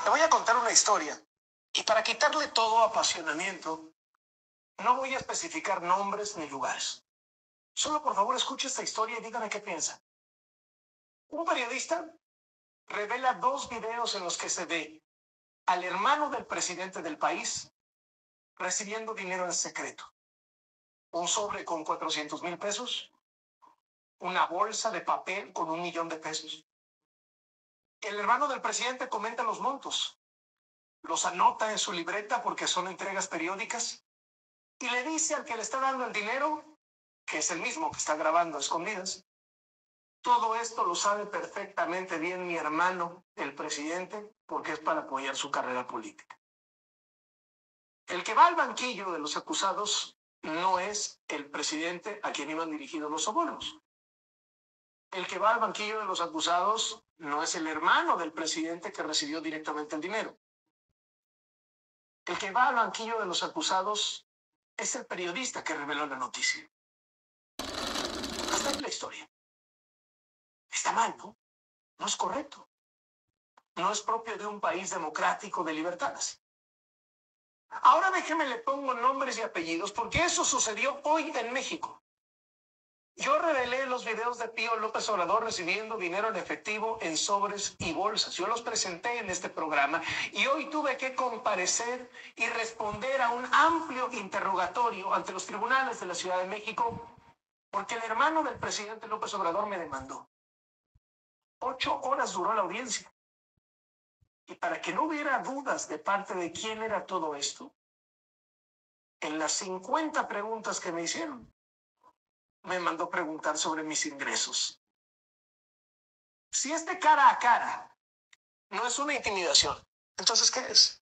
Te voy a contar una historia y para quitarle todo apasionamiento, no voy a especificar nombres ni lugares. Solo por favor escuche esta historia y dígame qué piensa. Un periodista revela 2 videos en los que se ve al hermano del presidente del país recibiendo dinero en secreto. Un sobre con 400,000 pesos, una bolsa de papel con 1,000,000 de pesos. El hermano del presidente comenta los montos, los anota en su libreta porque son entregas periódicas y le dice al que le está dando el dinero, que es el mismo que está grabando a escondidas: todo esto lo sabe perfectamente bien mi hermano, el presidente, porque es para apoyar su carrera política. El que va al banquillo de los acusados no es el presidente a quien iban dirigidos los sobornos. El que va al banquillo de los acusados no es el hermano del presidente que recibió directamente el dinero. El que va al banquillo de los acusados es el periodista que reveló la noticia. Hasta ahí la historia. Está mal, ¿no? No es correcto. No es propio de un país democrático de libertades. Ahora déjeme le pongo nombres y apellidos porque eso sucedió hoy en México. Yo revelé los videos de Pío López Obrador recibiendo dinero en efectivo en sobres y bolsas. Yo los presenté en este programa y hoy tuve que comparecer y responder a un amplio interrogatorio ante los tribunales de la Ciudad de México porque el hermano del presidente López Obrador me demandó. 8 horas duró la audiencia. Y para que no hubiera dudas de parte de quién era todo esto, en las 50 preguntas que me hicieron, me mandó preguntar sobre mis ingresos. Si este cara a cara no es una intimidación, entonces ¿qué es?